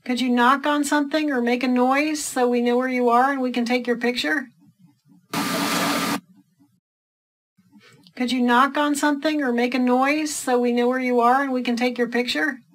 Could you knock on something or make a noise so we know where you are and we can take your picture? Could you knock on something or make a noise so we know where you are and we can take your picture?